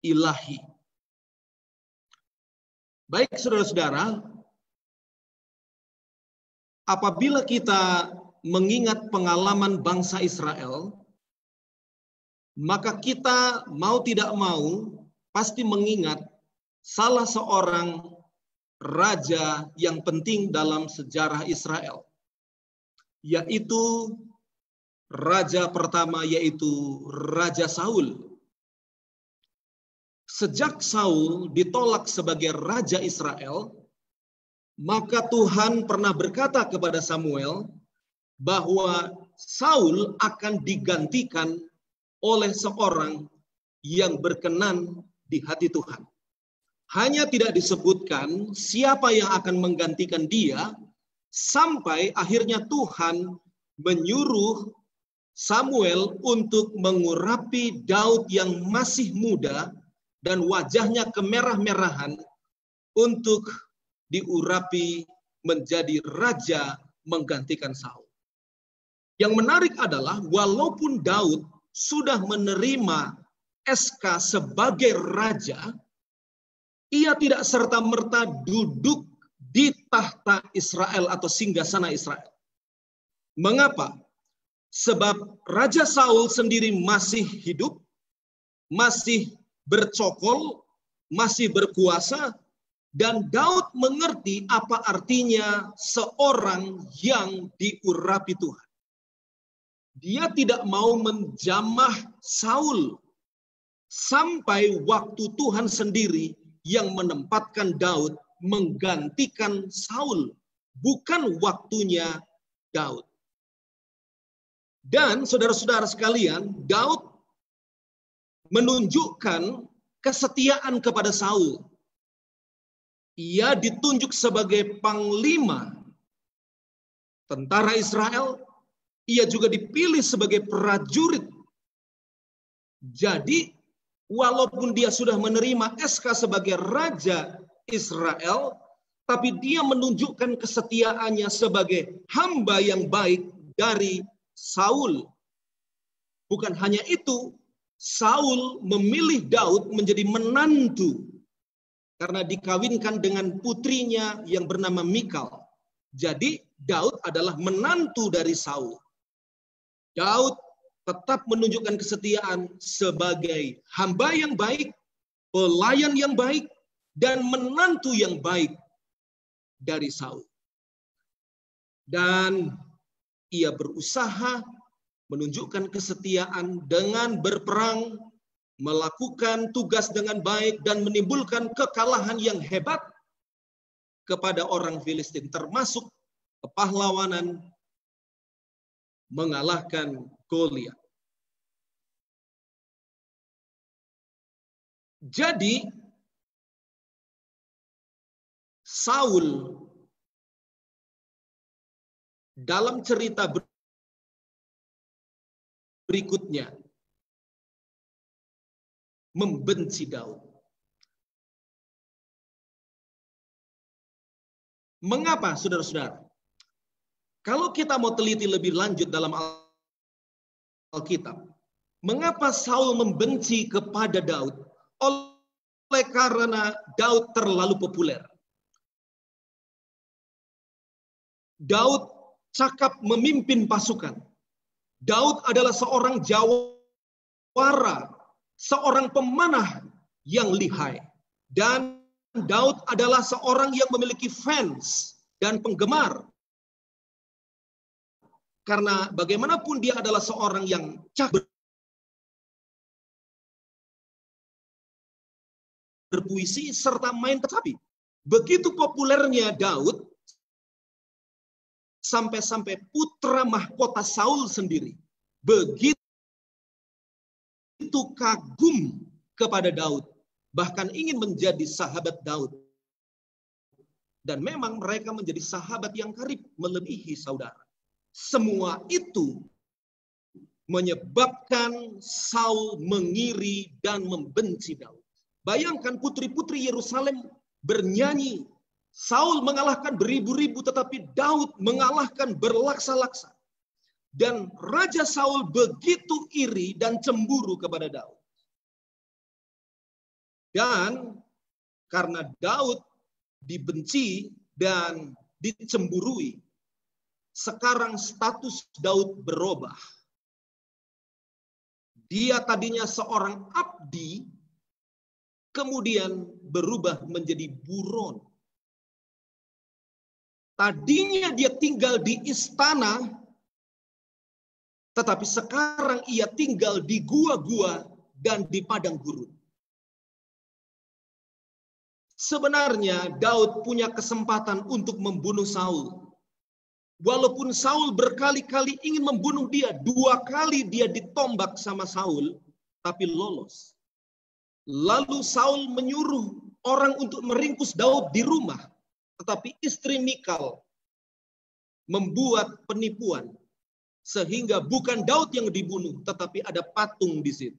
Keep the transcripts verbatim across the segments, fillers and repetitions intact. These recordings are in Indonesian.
ilahi. Baik saudara-saudara, apabila kita mengingat pengalaman bangsa Israel, maka kita mau tidak mau pasti mengingat salah seorang raja yang penting dalam sejarah Israel, yaitu raja pertama, yaitu Raja Saul. Sejak Saul ditolak sebagai raja Israel, maka Tuhan pernah berkata kepada Samuel bahwa Saul akan digantikan oleh seorang yang berkenan di hati Tuhan. Hanya tidak disebutkan siapa yang akan menggantikan dia, sampai akhirnya Tuhan menyuruh Samuel untuk mengurapi Daud yang masih muda dan wajahnya kemerah-merahan untuk diurapi menjadi raja menggantikan Saul. Yang menarik adalah walaupun Daud sudah menerima S K sebagai raja, ia tidak serta-merta duduk di tahta Israel atau singgasana Israel. Mengapa? Sebab Raja Saul sendiri masih hidup, masih bercokol, masih berkuasa, dan Daud mengerti apa artinya seorang yang diurapi Tuhan. Dia tidak mau menjamah Saul sampai waktu Tuhan sendiri yang menempatkan Daud menggantikan Saul, bukan waktunya Daud. Dan saudara-saudara sekalian, Daud menunjukkan kesetiaan kepada Saul. Ia ditunjuk sebagai panglima tentara Israel. Ia juga dipilih sebagai prajurit. Jadi, walaupun dia sudah menerima S K sebagai raja Israel, tapi dia menunjukkan kesetiaannya sebagai hamba yang baik dari Saul. Bukan hanya itu, Saul memilih Daud menjadi menantu karena dikawinkan dengan putrinya yang bernama Mikal. Jadi Daud adalah menantu dari Saul. Daud tetap menunjukkan kesetiaan sebagai hamba yang baik, pelayan yang baik, dan menantu yang baik dari Saul. Dan ia berusaha menunjukkan kesetiaan dengan berperang, melakukan tugas dengan baik, dan menimbulkan kekalahan yang hebat kepada orang Filistin, termasuk kepahlawanan mengalahkan Goliat. Jadi, Saul dalam cerita berikutnya membenci Daud. Mengapa, saudara-saudara? Kalau kita mau teliti lebih lanjut dalam Alkitab, mengapa Saul membenci kepada Daud? Oleh karena Daud terlalu populer. Daud cakap memimpin pasukan. Daud adalah seorang jawara, seorang pemanah yang lihai. Dan Daud adalah seorang yang memiliki fans dan penggemar. Karena bagaimanapun dia adalah seorang yang cakap berpuisi serta main kecapi. Begitu populernya Daud, sampai-sampai putra mahkota Saul sendiri begitu kagum kepada Daud, bahkan ingin menjadi sahabat Daud. Dan memang mereka menjadi sahabat yang karib melebihi saudara. Semua itu menyebabkan Saul mengiri dan membenci Daud. Bayangkan putri-putri Yerusalem bernyanyi, Saul mengalahkan beribu-ribu, tetapi Daud mengalahkan berlaksa-laksa. Dan Raja Saul begitu iri dan cemburu kepada Daud. Dan karena Daud dibenci dan dicemburui, sekarang status Daud berubah. Dia tadinya seorang abdi, kemudian berubah menjadi buron. Tadinya dia tinggal di istana, tetapi sekarang ia tinggal di gua-gua dan di padang gurun. Sebenarnya Daud punya kesempatan untuk membunuh Saul. Walaupun Saul berkali-kali ingin membunuh dia, dua kali dia ditombak sama Saul, tapi lolos. Lalu Saul menyuruh orang untuk meringkus Daud di rumah, tetapi istri Mikal membuat penipuan, sehingga bukan Daud yang dibunuh, tetapi ada patung di situ.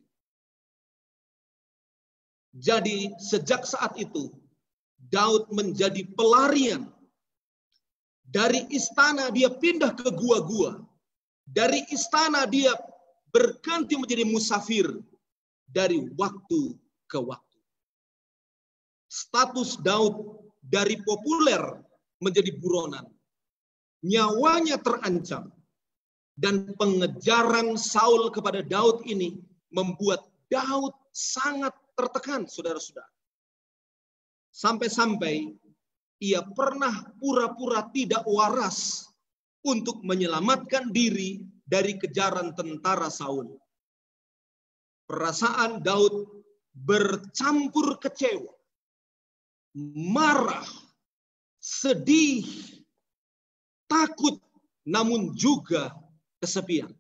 Jadi sejak saat itu, Daud menjadi pelarian. Dari istana dia pindah ke gua-gua. Dari istana dia berganti menjadi musafir dari waktu ke waktu. Status Daud dari populer menjadi buronan. Nyawanya terancam. Dan pengejaran Saul kepada Daud ini membuat Daud sangat tertekan, saudara-saudara. Sampai-sampai ia pernah pura-pura tidak waras untuk menyelamatkan diri dari kejaran tentara Saul. Perasaan Daud bercampur kecewa, marah, sedih, takut, namun juga kesepian.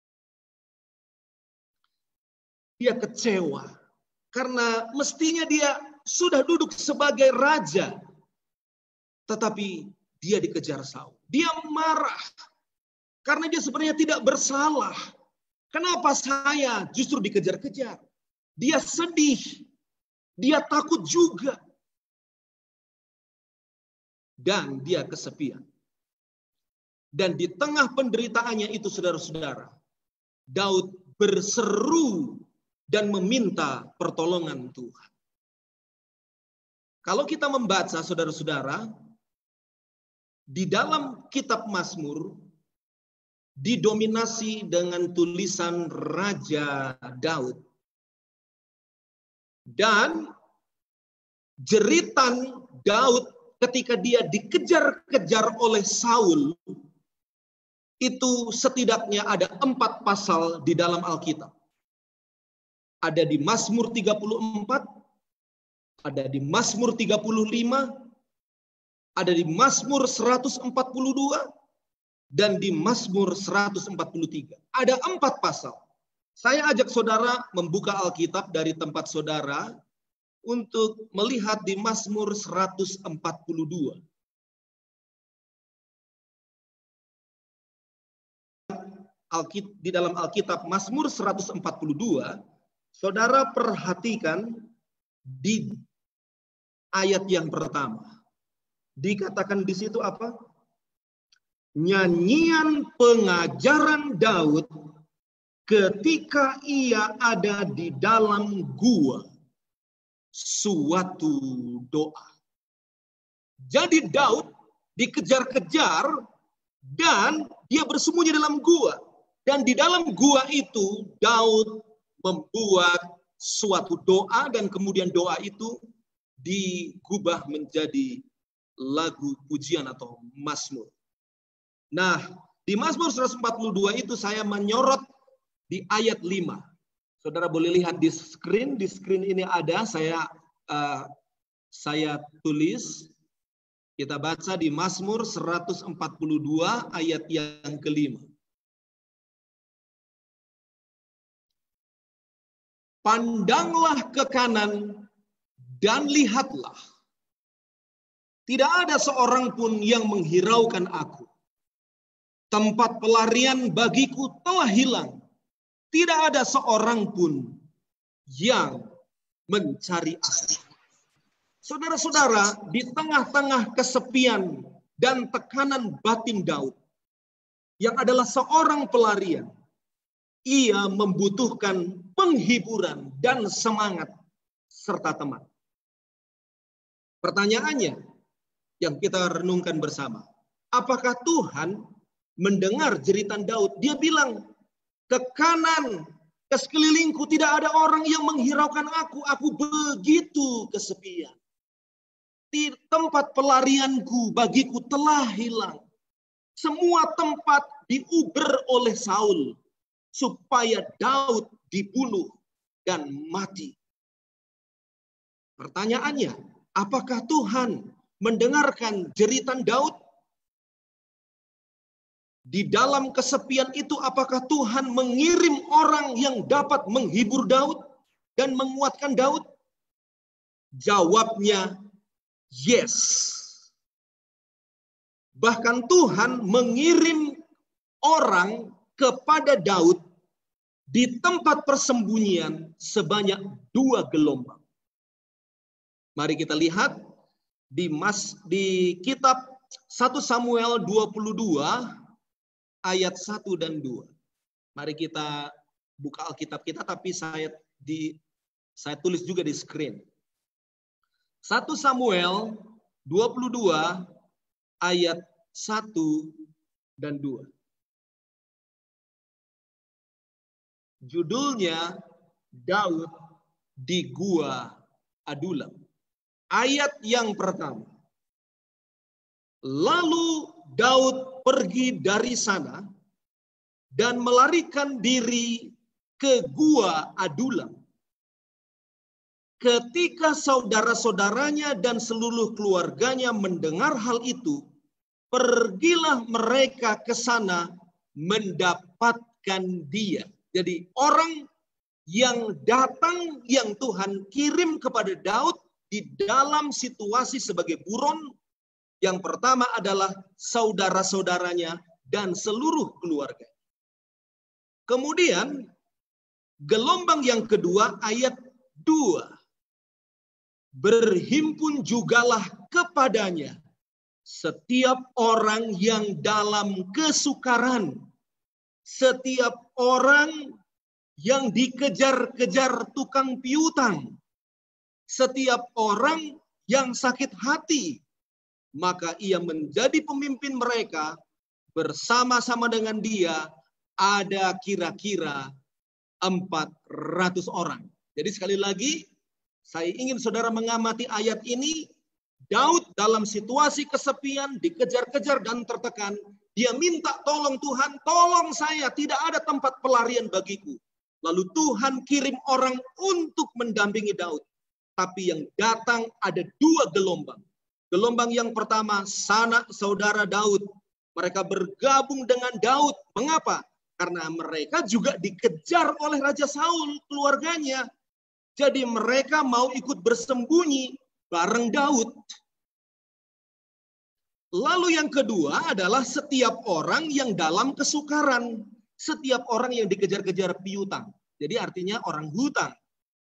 Dia kecewa karena mestinya dia sudah duduk sebagai raja, tetapi dia dikejar Saul. Dia marah karena dia sebenarnya tidak bersalah. Kenapa saya justru dikejar-kejar? Dia sedih, dia takut juga, dan dia kesepian. Dan di tengah penderitaannya itu, saudara-saudara, Daud berseru dan meminta pertolongan Tuhan. Kalau kita membaca, saudara-saudara, di dalam kitab Mazmur didominasi dengan tulisan Raja Daud. Dan jeritan Daud ketika dia dikejar-kejar oleh Saul, itu setidaknya ada empat pasal di dalam Alkitab. Ada di Mazmur tiga puluh empat, ada di Mazmur tiga puluh lima, ada di Mazmur seratus empat puluh dua, dan di Mazmur seratus empat puluh tiga. Ada empat pasal. Saya ajak saudara membuka Alkitab dari tempat saudara untuk melihat di Mazmur seratus empat puluh dua. Di dalam Alkitab Mazmur seratus empat puluh dua, saudara perhatikan di ayat yang pertama. Dikatakan di situ apa? Nyanyian pengajaran Daud ketika ia ada di dalam gua, suatu doa. Jadi Daud dikejar-kejar dan dia bersembunyi dalam gua. Dan di dalam gua itu Daud membuat suatu doa, dan kemudian doa itu digubah menjadi lagu pujian atau mazmur. Nah, di Mazmur seratus empat puluh dua itu saya menyorot di ayat lima. Saudara boleh lihat di screen, di screen ini ada saya uh, saya tulis. Kita baca di Mazmur seratus empat puluh dua ayat yang kelima. Pandanglah ke kanan dan lihatlah. Tidak ada seorang pun yang menghiraukan aku. Tempat pelarian bagiku telah hilang. Tidak ada seorang pun yang mencari aku. Saudara-saudara, di tengah-tengah kesepian dan tekanan batin Daud, yang adalah seorang pelarian, ia membutuhkan penghiburan dan semangat serta teman. Pertanyaannya yang kita renungkan bersama, apakah Tuhan mendengar jeritan Daud? Dia bilang, ke kanan, ke sekelilingku tidak ada orang yang menghiraukan aku. Aku begitu kesepian. Di tempat pelarianku bagiku telah hilang. Semua tempat diuber oleh Saul supaya Daud dibunuh dan mati. Pertanyaannya, apakah Tuhan mendengarkan jeritan Daud? Di dalam kesepian itu, apakah Tuhan mengirim orang yang dapat menghibur Daud dan menguatkan Daud? Jawabnya, yes. Bahkan Tuhan mengirim orang kepada Daud di tempat persembunyian sebanyak dua gelombang. Mari kita lihat di mas di kitab satu Samuel dua puluh dua ayat satu dan dua. Mari kita buka Alkitab kita, tapi saya di saya tulis juga di screen. satu Samuel dua puluh dua ayat satu dan dua. Judulnya Daud di Gua Adulam. Ayat yang pertama. Lalu Daud pergi dari sana dan melarikan diri ke Gua Adulam. Ketika saudara-saudaranya dan seluruh keluarganya mendengar hal itu, pergilah mereka ke sana mendapatkan dia. Jadi orang yang datang, yang Tuhan kirim kepada Daud di dalam situasi sebagai buron, yang pertama adalah saudara-saudaranya dan seluruh keluarga. Kemudian gelombang yang kedua ayat dua. Berhimpun jugalah kepadanya setiap orang yang dalam kesukaran, setiap orang yang dikejar-kejar tukang piutang, setiap orang yang sakit hati, maka ia menjadi pemimpin mereka. Bersama-sama dengan dia ada kira-kira empat ratus orang. Jadi sekali lagi, saya ingin saudara mengamati ayat ini. Daud dalam situasi kesepian, dikejar-kejar dan tertekan. Dia minta tolong Tuhan, tolong saya, tidak ada tempat pelarian bagiku. Lalu Tuhan kirim orang untuk mendampingi Daud. Tapi yang datang ada dua gelombang. Gelombang yang pertama, sanak saudara Daud. Mereka bergabung dengan Daud. Mengapa? Karena mereka juga dikejar oleh Raja Saul, keluarganya. Jadi mereka mau ikut bersembunyi bareng Daud. Lalu yang kedua adalah setiap orang yang dalam kesukaran. Setiap orang yang dikejar-kejar piutang. Jadi artinya orang hutang.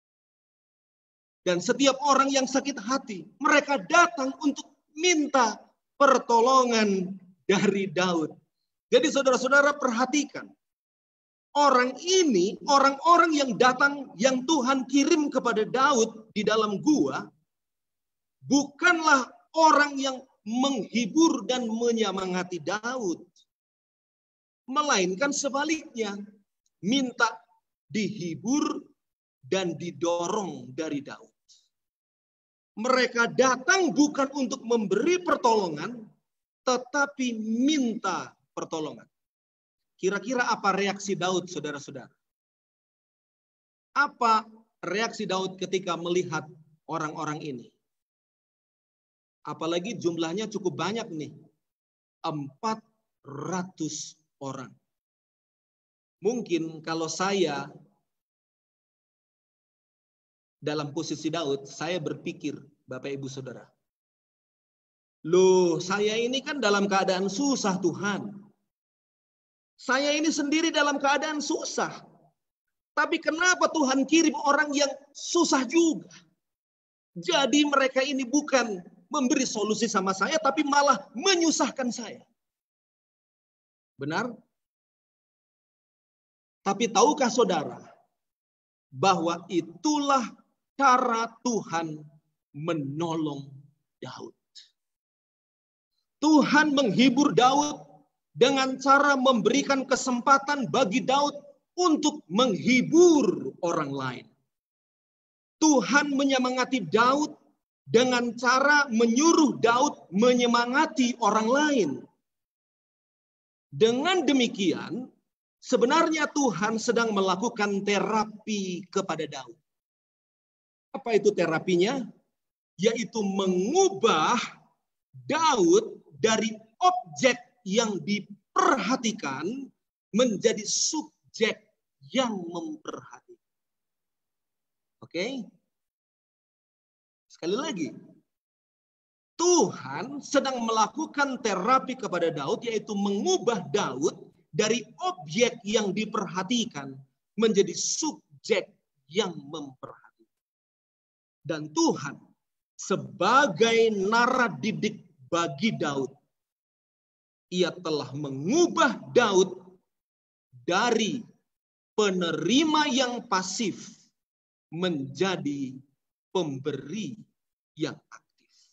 Dan setiap orang yang sakit hati. Mereka datang untuk minta pertolongan dari Daud. Jadi saudara-saudara perhatikan. Orang ini, orang-orang yang datang, yang Tuhan kirim kepada Daud di dalam gua, bukanlah orang yang menghibur dan menyemangati Daud. Melainkan sebaliknya, minta dihibur dan didorong dari Daud. Mereka datang bukan untuk memberi pertolongan, tetapi minta pertolongan. Kira-kira apa reaksi Daud, saudara-saudara? Apa reaksi Daud ketika melihat orang-orang ini? Apalagi jumlahnya cukup banyak nih. empat ratus orang. Mungkin kalau saya dalam posisi Daud, saya berpikir, Bapak Ibu Saudara. Loh, saya ini kan dalam keadaan susah, Tuhan. Saya ini sendiri dalam keadaan susah. Tapi kenapa Tuhan kirim orang yang susah juga? Jadi mereka ini bukan memberi solusi sama saya, tapi malah menyusahkan saya. Benar? Tapi tahukah saudara, bahwa itulah cara Tuhan menolong Daud. Tuhan menghibur Daud dengan cara memberikan kesempatan bagi Daud untuk menghibur orang lain. Tuhan menyemangati Daud dengan cara menyuruh Daud menyemangati orang lain. Dengan demikian, sebenarnya Tuhan sedang melakukan terapi kepada Daud. Apa itu terapinya? Yaitu mengubah Daud dari objek yang diperhatikan menjadi subjek yang memperhatikan. Oke? Sekali lagi. Tuhan sedang melakukan terapi kepada Daud, yaitu mengubah Daud dari objek yang diperhatikan menjadi subjek yang memperhatikan. Dan Tuhan sebagai naradidik bagi Daud, ia telah mengubah Daud dari penerima yang pasif menjadi pemberi yang aktif.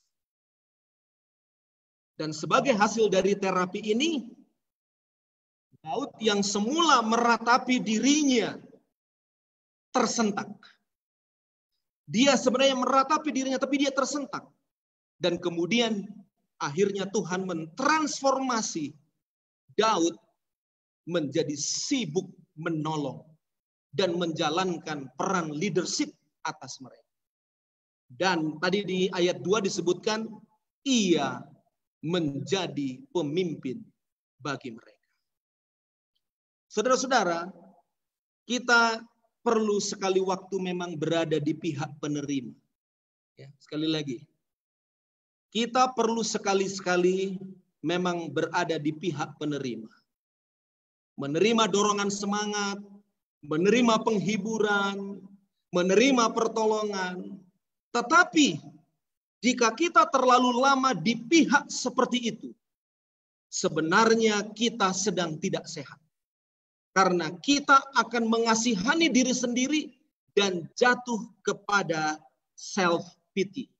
Dan sebagai hasil dari terapi ini, Daud yang semula meratapi dirinya tersentak. Dia sebenarnya meratapi dirinya, tapi dia tersentak. Dan kemudian akhirnya Tuhan mentransformasi Daud menjadi sibuk menolong dan menjalankan peran leadership atas mereka. Dan tadi di ayat dua disebutkan, ia menjadi pemimpin bagi mereka. Saudara-saudara, kita perlu sekali waktu memang berada di pihak penerima. Ya, sekali lagi, kita perlu sekali-sekali memang berada di pihak penerima. Menerima dorongan semangat, menerima penghiburan, menerima pertolongan. Tetapi jika kita terlalu lama di pihak seperti itu, sebenarnya kita sedang tidak sehat. Karena kita akan mengasihani diri sendiri dan jatuh kepada self-pity.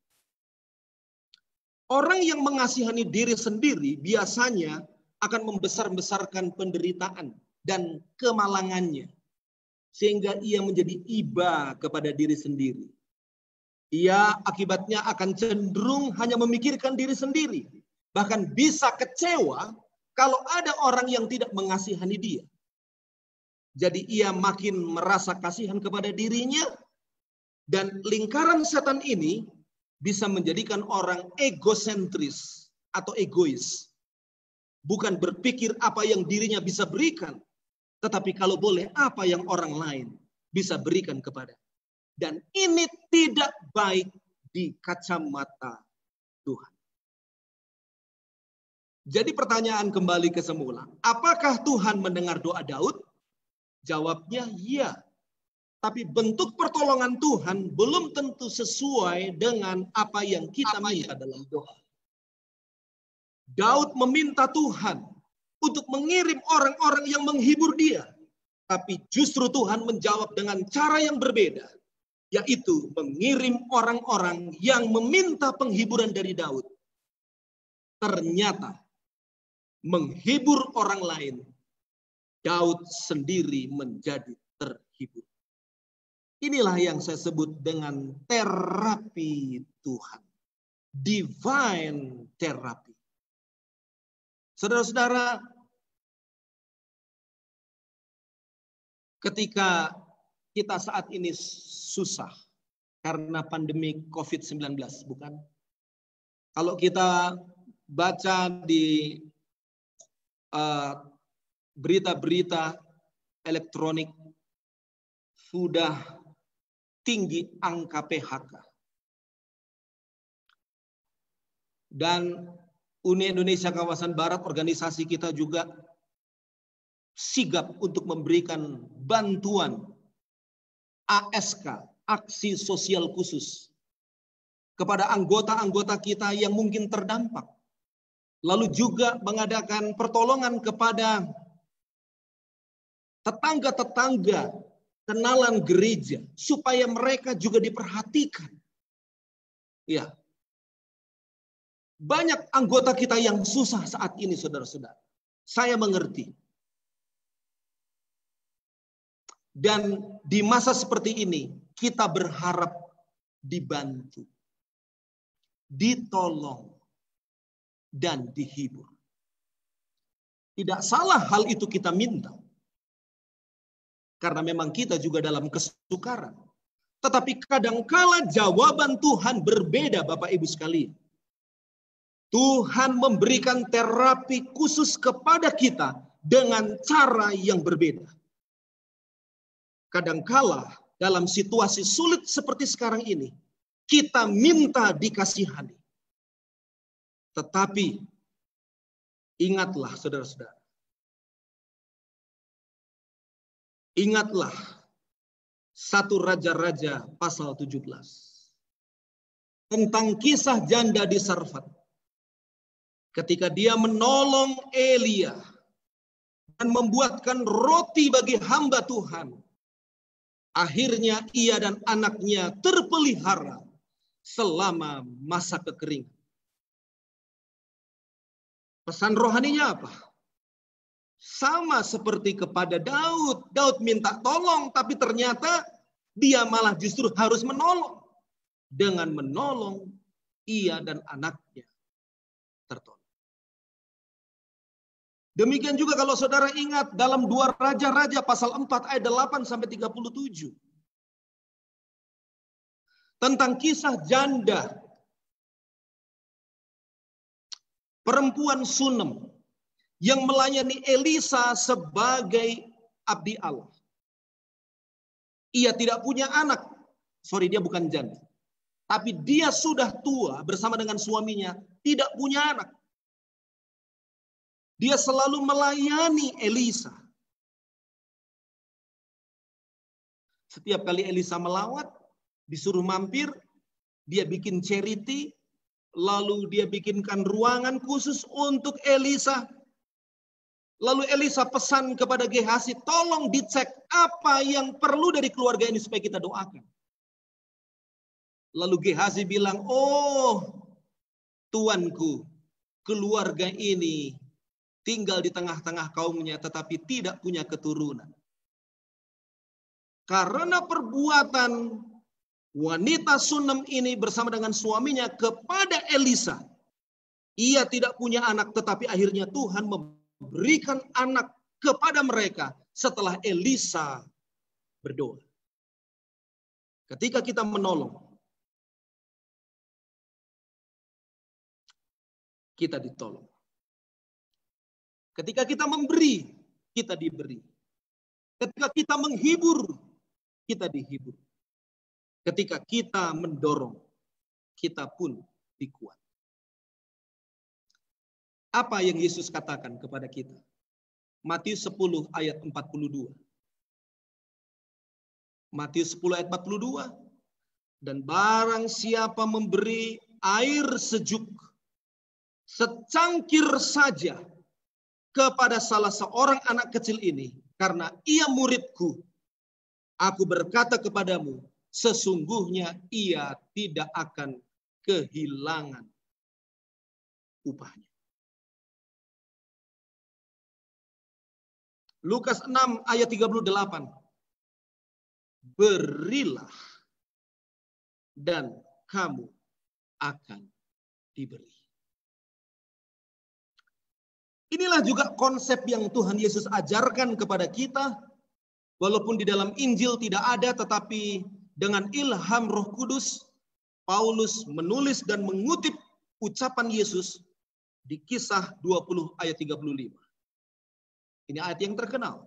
Orang yang mengasihani diri sendiri biasanya akan membesar-besarkan penderitaan dan kemalangannya. Sehingga ia menjadi iba kepada diri sendiri. Ia akibatnya akan cenderung hanya memikirkan diri sendiri. Bahkan bisa kecewa kalau ada orang yang tidak mengasihani dia. Jadi ia makin merasa kasihan kepada dirinya. Dan lingkaran setan ini bisa menjadikan orang egosentris atau egois. Bukan berpikir apa yang dirinya bisa berikan. Tetapi kalau boleh apa yang orang lain bisa berikan kepada. Dan ini tidak baik di kacamata Tuhan. Jadi pertanyaan kembali ke semula. Apakah Tuhan mendengar doa Daud? Jawabnya iya. Tapi bentuk pertolongan Tuhan belum tentu sesuai dengan apa yang kita minta dalam doa. Daud meminta Tuhan untuk mengirim orang-orang yang menghibur dia. Tapi justru Tuhan menjawab dengan cara yang berbeda. Yaitu mengirim orang-orang yang meminta penghiburan dari Daud. Ternyata menghibur orang lain, Daud sendiri menjadi terhibur. Inilah yang saya sebut dengan terapi Tuhan. Divine therapy. Saudara-saudara, ketika kita saat ini susah karena pandemi covid sembilan belas, bukan? Kalau kita baca di uh, berita-berita elektronik, sudah tinggi angka P H K. Dan Uni Indonesia Kawasan Barat, organisasi kita juga sigap untuk memberikan bantuan A S K, aksi sosial khusus, kepada anggota-anggota kita yang mungkin terdampak. Lalu juga mengadakan pertolongan kepada tetangga-tetangga kenalan gereja, supaya mereka juga diperhatikan. Ya. Banyak anggota kita yang susah saat ini, saudara-saudara. Saya mengerti. Dan di masa seperti ini, kita berharap dibantu, ditolong, dan dihibur. Tidak salah hal itu kita minta. Karena memang kita juga dalam kesukaran. Tetapi kadangkala jawaban Tuhan berbeda, Bapak Ibu sekalian. Tuhan memberikan terapi khusus kepada kita dengan cara yang berbeda. Kadangkala dalam situasi sulit seperti sekarang ini, kita minta dikasihani. Tetapi ingatlah, saudara-saudara. Ingatlah satu Raja-Raja pasal tujuh belas. Tentang kisah janda di Sarfat. Ketika dia menolong Elia dan membuatkan roti bagi hamba Tuhan. Akhirnya ia dan anaknya terpelihara selama masa kekeringan. Pesan rohaninya apa? Sama seperti kepada Daud. Daud minta tolong, tapi ternyata dia malah justru harus menolong. Dengan menolong, ia dan anaknya tertolong. Demikian juga kalau saudara ingat dalam dua Raja-Raja pasal empat ayat delapan sampai tiga puluh tujuh. Tentang kisah janda. Perempuan Sunem. Yang melayani Elisa sebagai abdi Allah. Ia tidak punya anak. Sorry, dia bukan janda. Tapi dia sudah tua bersama dengan suaminya. Tidak punya anak. Dia selalu melayani Elisa. Setiap kali Elisa melawat, disuruh mampir, dia bikin charity, lalu dia bikinkan ruangan khusus untuk Elisa. Lalu Elisa pesan kepada Gehazi, tolong dicek apa yang perlu dari keluarga ini supaya kita doakan. Lalu Gehazi bilang, oh tuanku, keluarga ini tinggal di tengah-tengah kaumnya tetapi tidak punya keturunan. Karena perbuatan wanita Sunem ini bersama dengan suaminya kepada Elisa, ia tidak punya anak tetapi akhirnya Tuhan memberikan berikan anak kepada mereka setelah Elisa berdoa. Ketika kita menolong, kita ditolong. Ketika kita memberi, kita diberi. Ketika kita menghibur, kita dihibur. Ketika kita mendorong, kita pun dikuat. Apa yang Yesus katakan kepada kita? Matius sepuluh ayat empat puluh dua. Matius sepuluh ayat empat puluh dua. Dan barang siapa memberi air sejuk secangkir saja kepada salah seorang anak kecil ini, karena ia muridku, aku berkata kepadamu, sesungguhnya ia tidak akan kehilangan upahnya. Lukas enam ayat tiga puluh delapan. Berilah dan kamu akan diberi. Inilah juga konsep yang Tuhan Yesus ajarkan kepada kita. Walaupun di dalam Injil tidak ada, tetapi dengan ilham Roh Kudus, Paulus menulis dan mengutip ucapan Yesus di Kisah dua puluh ayat tiga puluh lima. Ini ayat yang terkenal.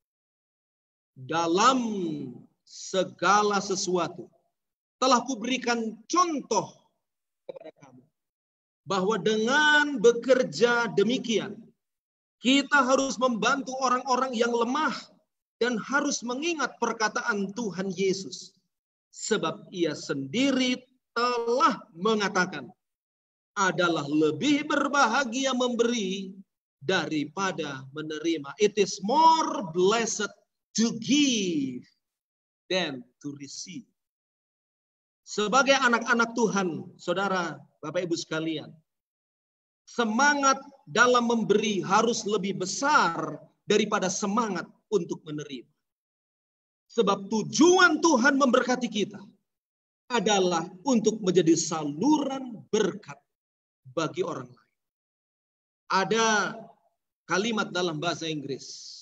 Dalam segala sesuatu telah kuberikan contoh kepada kamu. Bahwa dengan bekerja demikian, kita harus membantu orang-orang yang lemah dan harus mengingat perkataan Tuhan Yesus. Sebab ia sendiri telah mengatakan, adalah lebih berbahagia memberi daripada menerima. It is more blessed to give than to receive. Sebagai anak-anak Tuhan, saudara, Bapak Ibu sekalian, semangat dalam memberi harus lebih besar daripada semangat untuk menerima. Sebab tujuan Tuhan memberkati kita adalah untuk menjadi saluran berkat bagi orang lain. Ada kalimat dalam bahasa Inggris.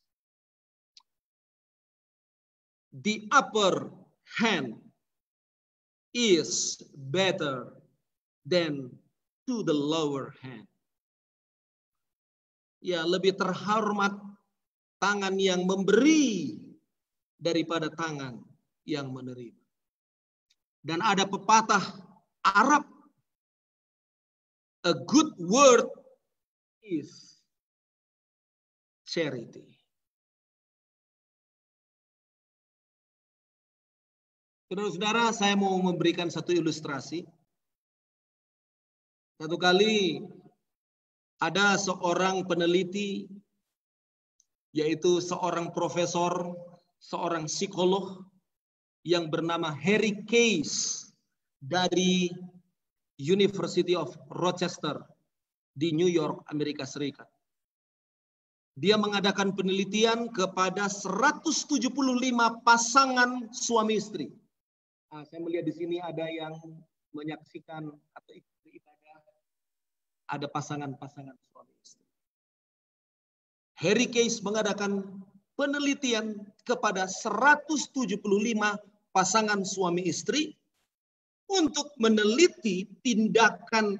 The upper hand is better than to the lower hand. Ya, lebih terhormat tangan yang memberi daripada tangan yang menerima. Dan ada pepatah Arab, a good word is charity. Saudara-saudara, saya mau memberikan satu ilustrasi. Satu kali ada seorang peneliti, yaitu seorang profesor, seorang psikolog yang bernama Harry Case dari University of Rochester di New York, Amerika Serikat. Dia mengadakan penelitian kepada seratus tujuh puluh lima pasangan suami istri. Nah, saya melihat di sini ada yang menyaksikan atau ikut ibadah, ada pasangan-pasangan suami istri. Harry Case mengadakan penelitian kepada seratus tujuh puluh lima pasangan suami istri untuk meneliti tindakan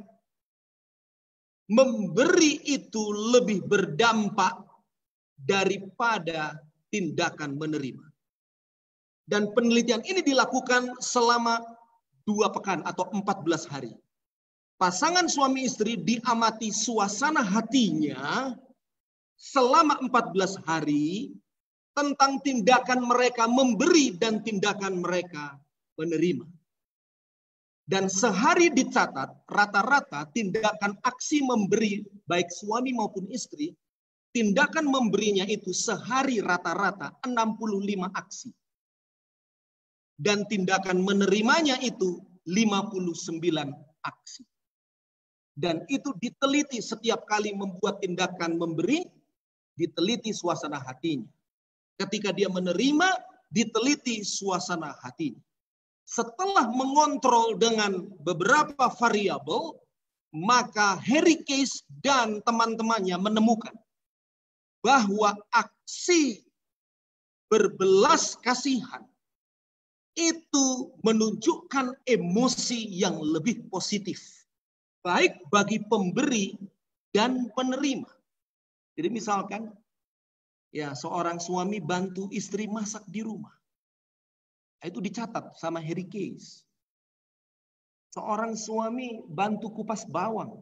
memberi itu lebih berdampak daripada tindakan menerima. Dan penelitian ini dilakukan selama dua pekan atau empat belas hari. Pasangan suami istri diamati suasana hatinya selama empat belas hari tentang tindakan mereka memberi dan tindakan mereka menerima. Dan sehari dicatat rata-rata tindakan aksi memberi baik suami maupun istri, tindakan memberinya itu sehari rata-rata enam puluh lima aksi. Dan tindakan menerimanya itu lima puluh sembilan aksi. Dan itu diteliti setiap kali membuat tindakan memberi, diteliti suasana hatinya. Ketika dia menerima, diteliti suasana hatinya. Setelah mengontrol dengan beberapa variabel, maka Harry Case dan teman-temannya menemukan bahwa aksi berbelas kasihan itu menunjukkan emosi yang lebih positif, baik bagi pemberi dan penerima. Jadi misalkan, ya seorang suami bantu istri masak di rumah. Itu dicatat sama Harry Case. Seorang suami bantu kupas bawang,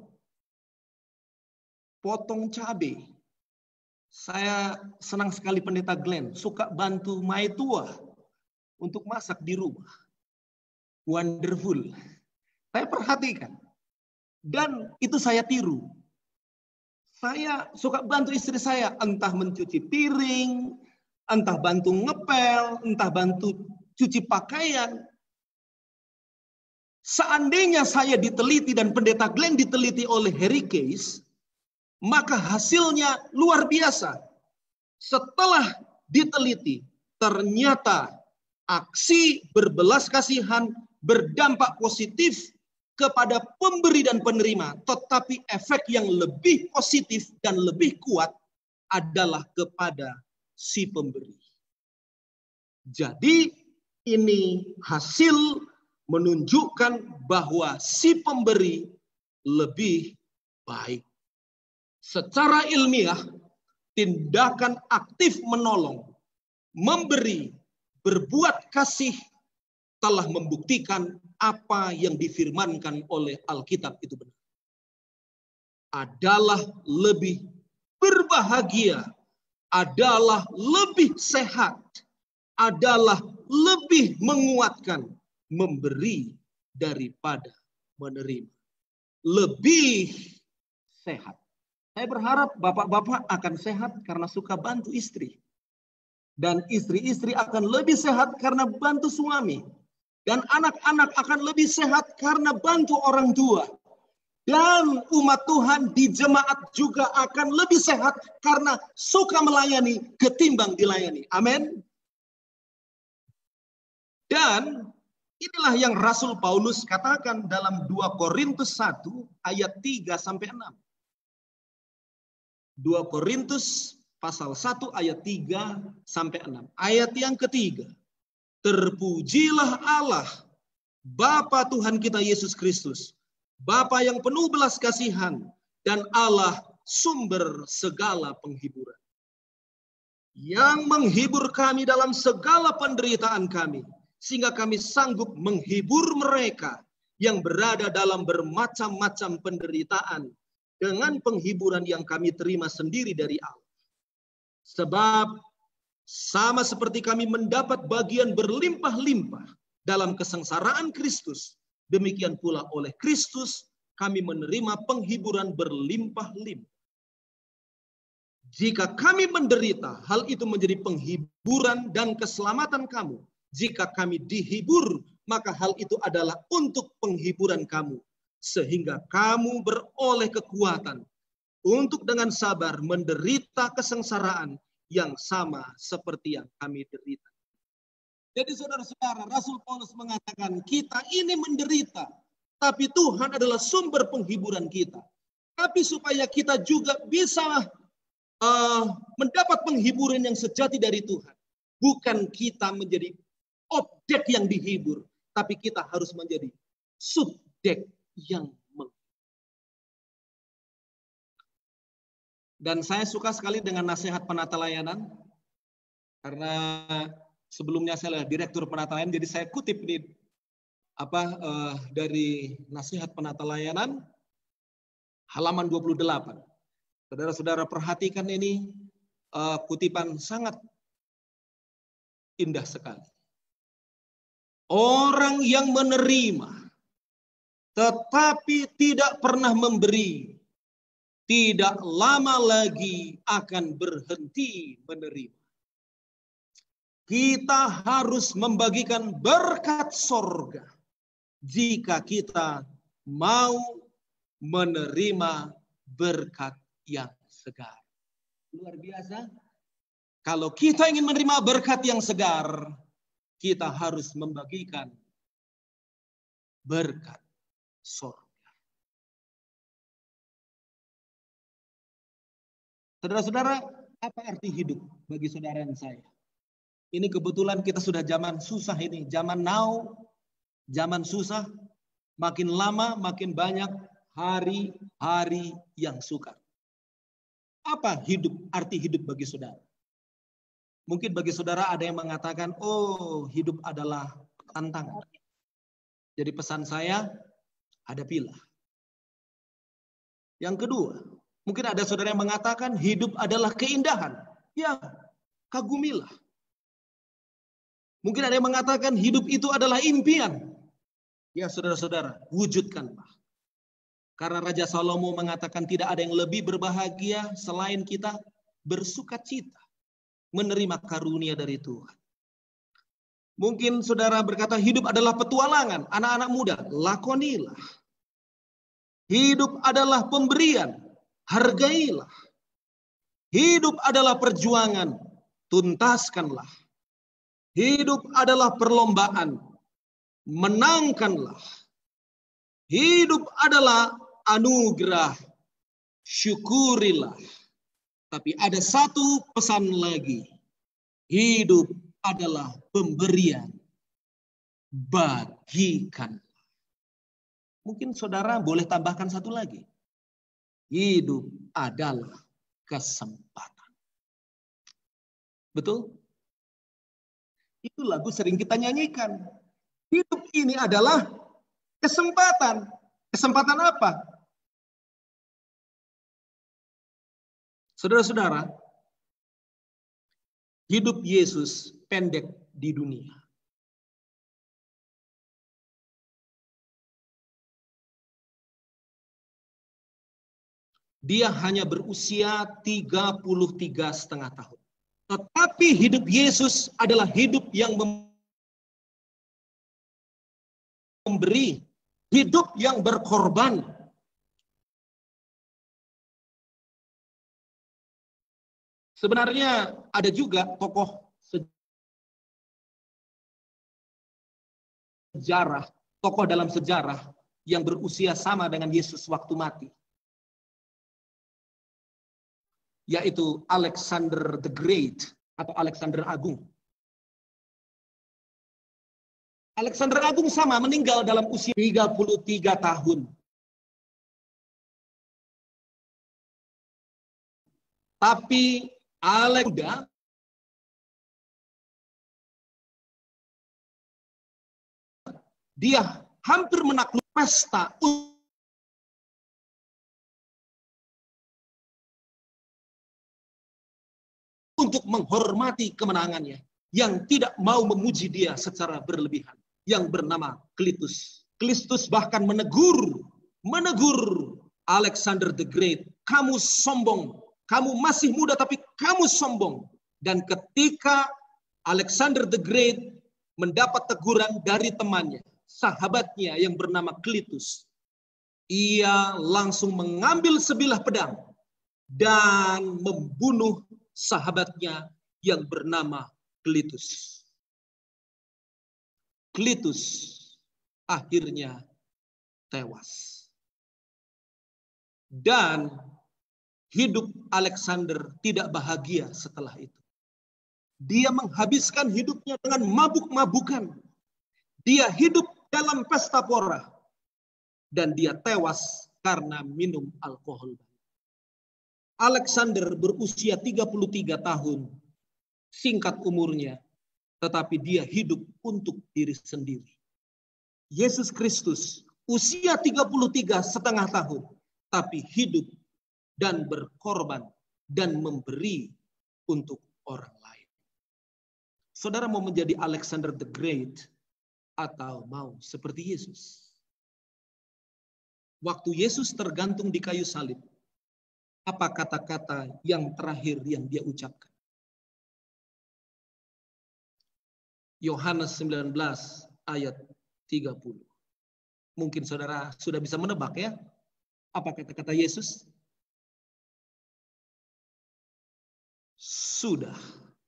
potong cabai. Saya senang sekali Pendeta Glenn, suka bantu maitua untuk masak di rumah. Wonderful. Saya perhatikan. Dan itu saya tiru. Saya suka bantu istri saya, entah mencuci piring, entah bantu ngepel, entah bantu cuci pakaian. Seandainya saya diteliti dan Pendeta Glenn diteliti oleh Harry Case, maka hasilnya luar biasa. Setelah diteliti, ternyata aksi berbelas kasihan berdampak positif kepada pemberi dan penerima, tetapi efek yang lebih positif dan lebih kuat adalah kepada si pemberi. Jadi ini hasil menunjukkan bahwa si pemberi lebih baik. Secara ilmiah, tindakan aktif menolong, memberi, berbuat kasih telah membuktikan apa yang difirmankan oleh Alkitab itu benar. Adalah lebih berbahagia, adalah lebih sehat, adalah lebih menguatkan memberi daripada menerima. Lebih sehat. Saya berharap bapak-bapak akan sehat karena suka bantu istri. Dan istri-istri akan lebih sehat karena bantu suami. Dan anak-anak akan lebih sehat karena bantu orang tua. Dan umat Tuhan di jemaat juga akan lebih sehat karena suka melayani ketimbang dilayani. Amin. Dan inilah yang Rasul Paulus katakan dalam dua Korintus satu ayat tiga sampai enam. dua Korintus pasal satu ayat tiga sampai enam. Ayat yang ketiga. Terpujilah Allah, Bapa Tuhan kita Yesus Kristus, Bapa yang penuh belas kasihan, dan Allah sumber segala penghiburan, yang menghibur kami dalam segala penderitaan kami, sehingga kami sanggup menghibur mereka yang berada dalam bermacam-macam penderitaan dengan penghiburan yang kami terima sendiri dari Allah. Sebab sama seperti kami mendapat bagian berlimpah-limpah dalam kesengsaraan Kristus, demikian pula oleh Kristus kami menerima penghiburan berlimpah-limpah. Jika kami menderita, hal itu menjadi penghiburan dan keselamatan kamu. Jika kami dihibur, maka hal itu adalah untuk penghiburan kamu, sehingga kamu beroleh kekuatan untuk dengan sabar menderita kesengsaraan yang sama seperti yang kami derita. Jadi saudara-saudara, Rasul Paulus mengatakan kita ini menderita, tapi Tuhan adalah sumber penghiburan kita. Tapi supaya kita juga bisa uh, mendapat penghiburan yang sejati dari Tuhan. Bukan kita menjadi objek yang dihibur, tapi kita harus menjadi subjek yang menghibur. Dan saya suka sekali dengan nasihat penata layanan, karena sebelumnya saya adalah direktur penata layanan, jadi saya kutip ini apa uh, dari nasihat penata layanan halaman dua puluh delapan. Saudara-saudara perhatikan ini uh, kutipan sangat indah sekali. Orang yang menerima tetapi tidak pernah memberi, tidak lama lagi akan berhenti menerima. Kita harus membagikan berkat sorga jika kita mau menerima berkat yang segar. Luar biasa. Kalau kita ingin menerima berkat yang segar, kita harus membagikan berkat sorga. Saudara-saudara, apa arti hidup bagi saudara dan saya? Ini kebetulan kita sudah zaman susah ini, zaman now, zaman susah, makin lama makin banyak hari-hari yang sukar. Apa hidup, arti hidup bagi saudara? Mungkin bagi saudara ada yang mengatakan, oh hidup adalah tantangan. Jadi pesan saya, hadapilah. Yang kedua, mungkin ada saudara yang mengatakan hidup adalah keindahan. Ya, kagumilah. Mungkin ada yang mengatakan hidup itu adalah impian. Ya saudara-saudara, wujudkanlah. Karena Raja Salomo mengatakan tidak ada yang lebih berbahagia selain kita bersukacita menerima karunia dari Tuhan. Mungkin saudara berkata hidup adalah petualangan. Anak-anak muda, lakonilah. Hidup adalah pemberian. Hargailah. Hidup adalah perjuangan. Tuntaskanlah. Hidup adalah perlombaan. Menangkanlah. Hidup adalah anugerah. Syukurilah. Tapi ada satu pesan lagi. Hidup adalah pemberian. Bagikan. Mungkin saudara boleh tambahkan satu lagi. Hidup adalah kesempatan. Betul? Itu lagu sering kita nyanyikan. Hidup ini adalah kesempatan. Kesempatan apa? Saudara-saudara, hidup Yesus pendek di dunia. Dia hanya berusia tiga puluh tiga setengah tahun. Tetapi hidup Yesus adalah hidup yang memberi, hidup yang berkorban. Sebenarnya ada juga tokoh sejarah, tokoh dalam sejarah yang berusia sama dengan Yesus waktu mati, yaitu Alexander the Great atau Alexander Agung. Alexander Agung sama meninggal dalam usia tiga puluh tiga tahun. Tapi Alexander dia hampir menakluk pesta untuk menghormati kemenangannya, yang tidak mau memuji dia secara berlebihan, yang bernama Klitus. Klitus bahkan menegur, menegur Alexander the Great, kamu sombong, kamu masih muda tapi kamu sombong. Dan ketika Alexander the Great mendapat teguran dari temannya, sahabatnya yang bernama Klitus, ia langsung mengambil sebilah pedang dan membunuh sahabatnya yang bernama Klitus. Klitus akhirnya tewas. Dan hidup Alexander tidak bahagia setelah itu. Dia menghabiskan hidupnya dengan mabuk-mabukan. Dia hidup dalam pesta pora. Dan dia tewas karena minum alkohol. Alexander berusia tiga puluh tiga tahun. Singkat umurnya. Tetapi dia hidup untuk diri sendiri. Yesus Kristus usia tiga puluh tiga setengah tahun. Tapi hidup dan berkorban dan memberi untuk orang lain. Saudara mau menjadi Alexander the Great atau mau seperti Yesus? Waktu Yesus tergantung di kayu salib, apa kata-kata yang terakhir yang dia ucapkan? Yohanes sembilan belas ayat tiga puluh. Mungkin saudara sudah bisa menebak ya, apa kata-kata Yesus? Sudah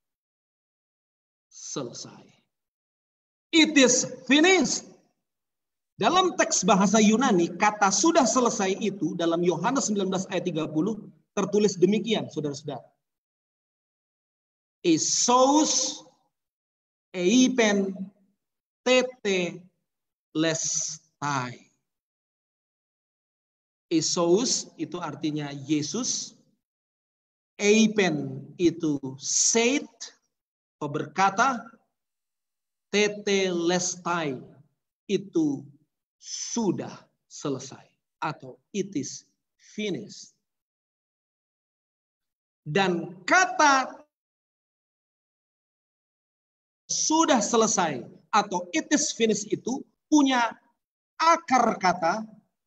selesai. It is finished. Dalam teks bahasa Yunani, kata sudah selesai itu dalam Yohanes sembilan belas ayat tiga puluh tertulis demikian, saudara-saudara. Esos eipen tete lestai. Esos itu artinya Yesus. Eipen itu said, atau berkata. Tete lestai itu sudah selesai atau it is finished. Dan kata sudah selesai atau it is finished itu punya akar kata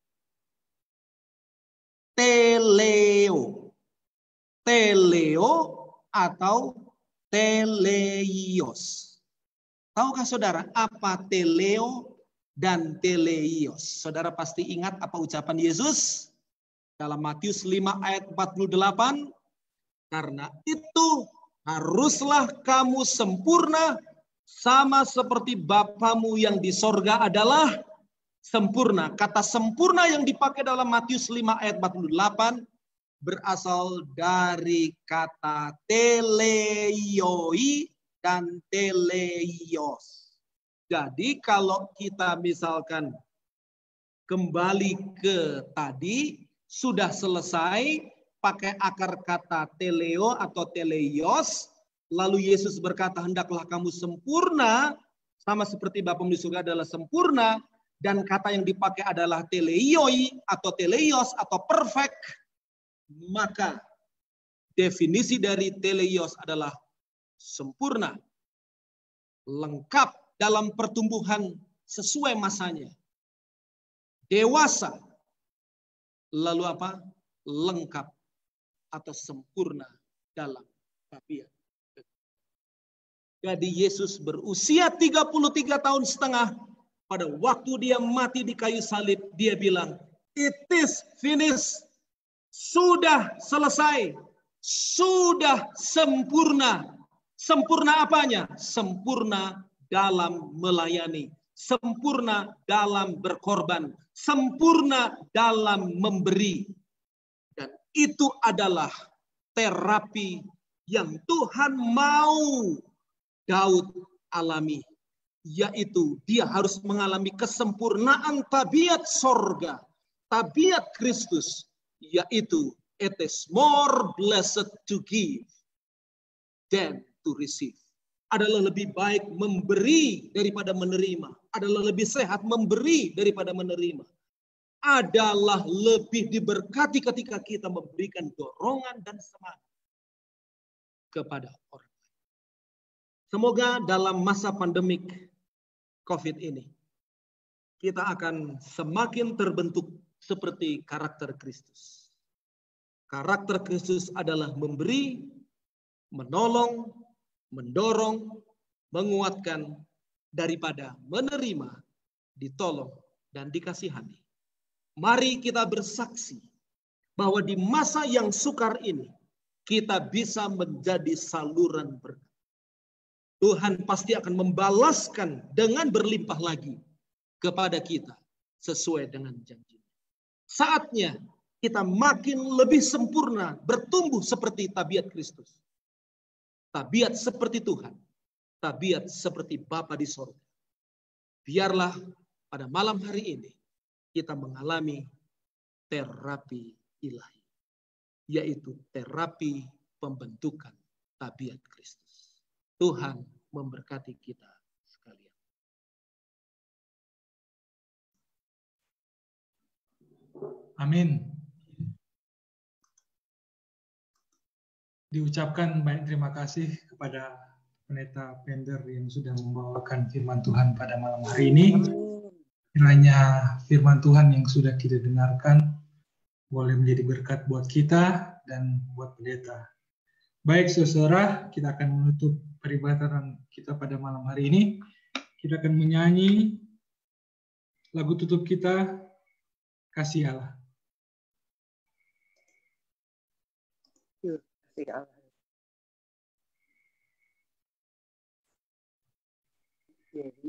teleo. Teleo atau teleios. Tahukah saudara apa teleo dan teleios? Saudara pasti ingat apa ucapan Yesus dalam Matius lima ayat empat puluh delapan. Karena itu haruslah kamu sempurna sama seperti Bapamu yang di sorga adalah sempurna. Kata sempurna yang dipakai dalam Matius lima ayat empat puluh delapan berasal dari kata teleioi dan teleios. Jadi kalau kita misalkan kembali ke tadi, sudah selesai pakai akar kata teleo atau teleios, lalu Yesus berkata hendaklah kamu sempurna sama seperti Bapa di surga adalah sempurna, dan kata yang dipakai adalah teleioi atau teleios atau perfect, maka definisi dari teleios adalah sempurna, lengkap dalam pertumbuhan sesuai masanya, dewasa, lalu apa? Lengkap atau sempurna dalam tabiat. Jadi Yesus berusia tiga puluh tiga tahun setengah. Pada waktu dia mati di kayu salib, dia bilang, it is finished. Sudah selesai. Sudah sempurna. Sempurna apanya? Sempurna dalam melayani. Sempurna dalam berkorban. Sempurna dalam memberi. Dan itu adalah terapi yang Tuhan mau Daud alami. Yaitu dia harus mengalami kesempurnaan tabiat sorga. Tabiat Kristus. Yaitu it is more blessed to give than to receive. Adalah lebih baik memberi daripada menerima. Adalah lebih sehat memberi daripada menerima. Adalah lebih diberkati ketika kita memberikan dorongan dan semangat kepada orang lain. Semoga dalam masa pandemik COVID ini, kita akan semakin terbentuk seperti karakter Kristus. Karakter Kristus adalah memberi, menolong, mendorong, menguatkan, daripada menerima, ditolong, dan dikasihani. Mari kita bersaksi bahwa di masa yang sukar ini, kita bisa menjadi saluran berkat. Tuhan pasti akan membalaskan dengan berlimpah lagi kepada kita sesuai dengan janji. Saatnya kita makin lebih sempurna bertumbuh seperti tabiat Kristus. Tabiat seperti Tuhan. Tabiat seperti Bapa di sorga. Biarlah pada malam hari ini kita mengalami terapi ilahi. Yaitu terapi pembentukan tabiat Kristus. Tuhan memberkati kita sekalian. Amin. Diucapkan banyak terima kasih kepada Pendeta Pender yang sudah membawakan firman Tuhan pada malam hari ini. Kiranya firman Tuhan yang sudah kita dengarkan boleh menjadi berkat buat kita dan buat pendeta. Baik saudara, kita akan menutup peribadatan kita pada malam hari ini. Kita akan menyanyi lagu tutup kita, Kasih Allah. Kasih Allah. Jadi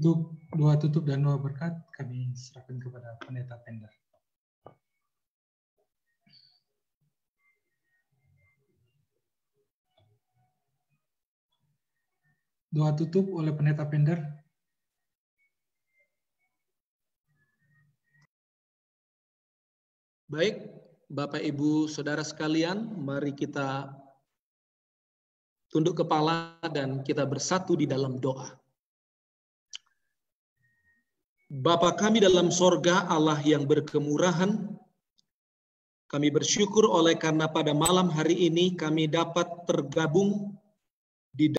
Untuk doa tutup dan doa berkat kami serahkan kepada Pendeta Pender. Doa tutup oleh Pendeta Pender. Baik, Bapak Ibu Saudara sekalian, mari kita tunduk kepala dan kita bersatu di dalam doa. Bapa kami dalam sorga, Allah yang berkemurahan, kami bersyukur oleh karena pada malam hari ini kami dapat tergabung